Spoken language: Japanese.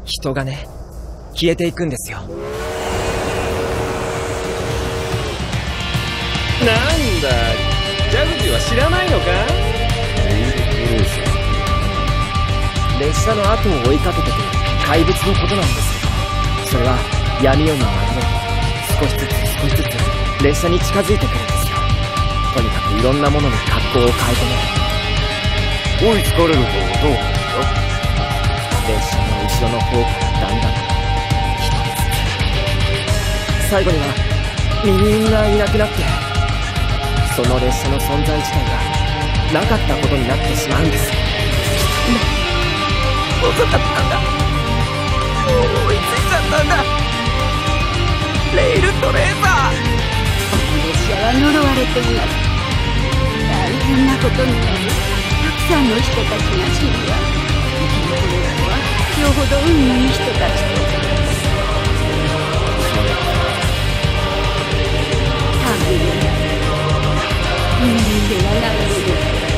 人がね、消えていくんですよ。なんだ、ジャグジーは知らないのか？列車の後を追いかけてくる怪物のことなんですけど、それは闇夜に紛れ少しずつ列車に近づいてくるんですよ。とにかくいろんなものに格好を変えてね。追いつかれるとどうなるの？列車の後ろの方からだんだん一つずつ、最後にはみんないなくなって、その列車の存在自体がなかったことになってしまうんです。遅かったんだ。追いついちゃったんだ。レールトレーサー。 列車は呪われています。大変なことになる。たくさんの人たちが死ぬわ。生き残れるのはよほど運のいい人たちです。神よ、人間ではないのです。